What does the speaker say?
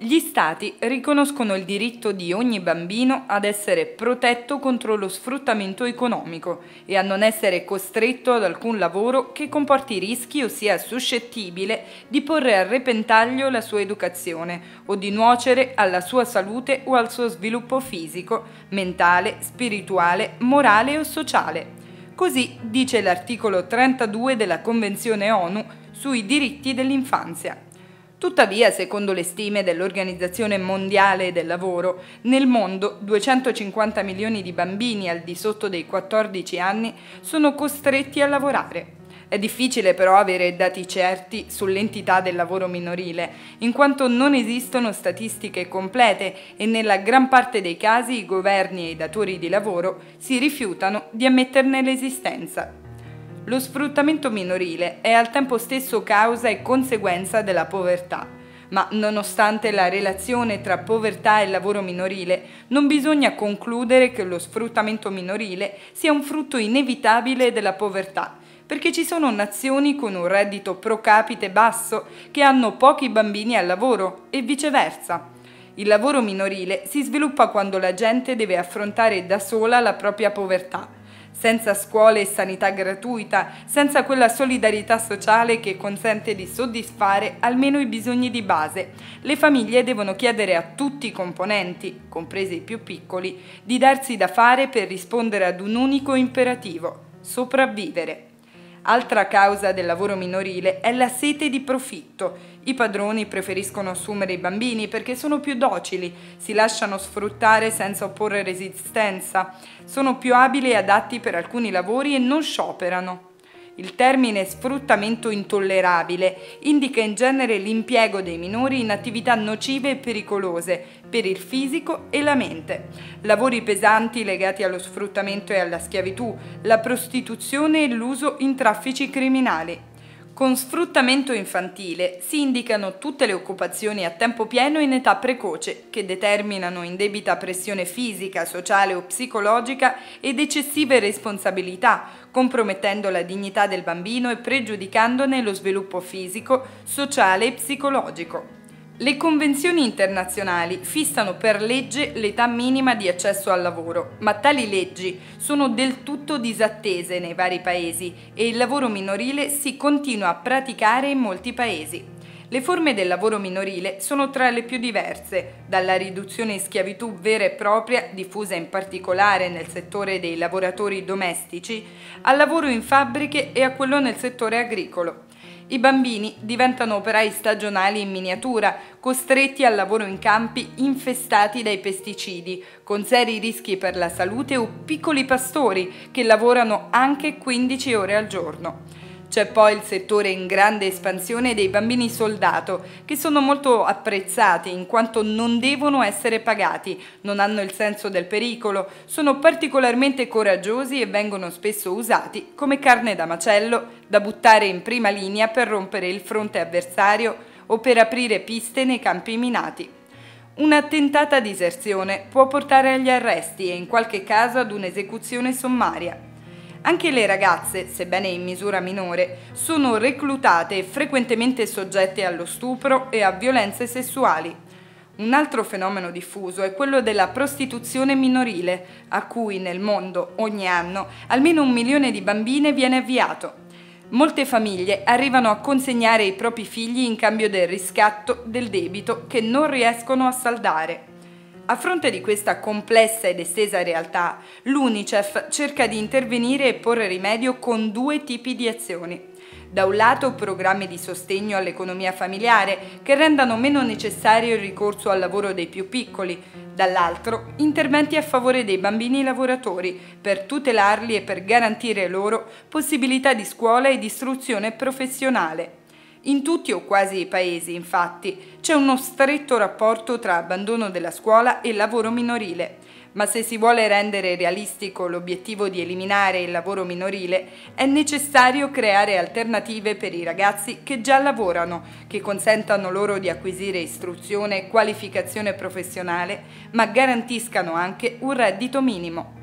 Gli Stati riconoscono il diritto di ogni bambino ad essere protetto contro lo sfruttamento economico e a non essere costretto ad alcun lavoro che comporti rischi o sia suscettibile di porre a repentaglio la sua educazione o di nuocere alla sua salute o al suo sviluppo fisico, mentale, spirituale, morale o sociale. Così dice l'articolo 32 della Convenzione ONU sui diritti dell'infanzia. Tuttavia, secondo le stime dell'Organizzazione Mondiale del Lavoro, nel mondo 250 milioni di bambini al di sotto dei 14 anni sono costretti a lavorare. È difficile però avere dati certi sull'entità del lavoro minorile, in quanto non esistono statistiche complete e nella gran parte dei casi i governi e i datori di lavoro si rifiutano di ammetterne l'esistenza. Lo sfruttamento minorile è al tempo stesso causa e conseguenza della povertà, ma nonostante la relazione tra povertà e lavoro minorile, non bisogna concludere che lo sfruttamento minorile sia un frutto inevitabile della povertà, perché ci sono nazioni con un reddito pro capite basso che hanno pochi bambini al lavoro e viceversa. Il lavoro minorile si sviluppa quando la gente deve affrontare da sola la propria povertà, senza scuole e sanità gratuita, senza quella solidarietà sociale che consente di soddisfare almeno i bisogni di base. Le famiglie devono chiedere a tutti i componenti, compresi i più piccoli, di darsi da fare per rispondere ad un unico imperativo: sopravvivere. Altra causa del lavoro minorile è la sete di profitto. I padroni preferiscono assumere i bambini perché sono più docili, si lasciano sfruttare senza opporre resistenza, sono più abili e adatti per alcuni lavori e non scioperano. Il termine sfruttamento intollerabile indica in genere l'impiego dei minori in attività nocive e pericolose per il fisico e la mente, lavori pesanti legati allo sfruttamento e alla schiavitù, la prostituzione e l'uso in traffici criminali. Con sfruttamento infantile si indicano tutte le occupazioni a tempo pieno in età precoce che determinano indebita pressione fisica, sociale o psicologica ed eccessive responsabilità, compromettendo la dignità del bambino e pregiudicandone lo sviluppo fisico, sociale e psicologico. Le convenzioni internazionali fissano per legge l'età minima di accesso al lavoro, ma tali leggi sono del tutto disattese nei vari paesi e il lavoro minorile si continua a praticare in molti paesi. Le forme del lavoro minorile sono tra le più diverse, dalla riduzione in schiavitù vera e propria, diffusa in particolare nel settore dei lavoratori domestici, al lavoro in fabbriche e a quello nel settore agricolo. I bambini diventano operai stagionali in miniatura, costretti al lavoro in campi infestati dai pesticidi, con seri rischi per la salute, o piccoli pastori che lavorano anche 15 ore al giorno. C'è poi il settore in grande espansione dei bambini soldato, che sono molto apprezzati in quanto non devono essere pagati, non hanno il senso del pericolo, sono particolarmente coraggiosi e vengono spesso usati come carne da macello da buttare in prima linea per rompere il fronte avversario o per aprire piste nei campi minati. Una tentata diserzione può portare agli arresti e in qualche caso ad un'esecuzione sommaria. Anche le ragazze, sebbene in misura minore, sono reclutate e frequentemente soggette allo stupro e a violenze sessuali. Un altro fenomeno diffuso è quello della prostituzione minorile, a cui nel mondo ogni anno almeno 1 milione di bambine viene avviato. Molte famiglie arrivano a consegnare i propri figli in cambio del riscatto del debito che non riescono a saldare. A fronte di questa complessa ed estesa realtà, l'UNICEF cerca di intervenire e porre rimedio con 2 tipi di azioni. Da un lato programmi di sostegno all'economia familiare che rendano meno necessario il ricorso al lavoro dei più piccoli, dall'altro interventi a favore dei bambini lavoratori per tutelarli e per garantire loro possibilità di scuola e di istruzione professionale. In tutti o quasi i paesi, infatti, c'è uno stretto rapporto tra abbandono della scuola e lavoro minorile, ma se si vuole rendere realistico l'obiettivo di eliminare il lavoro minorile, è necessario creare alternative per i ragazzi che già lavorano, che consentano loro di acquisire istruzione e qualificazione professionale, ma garantiscano anche un reddito minimo.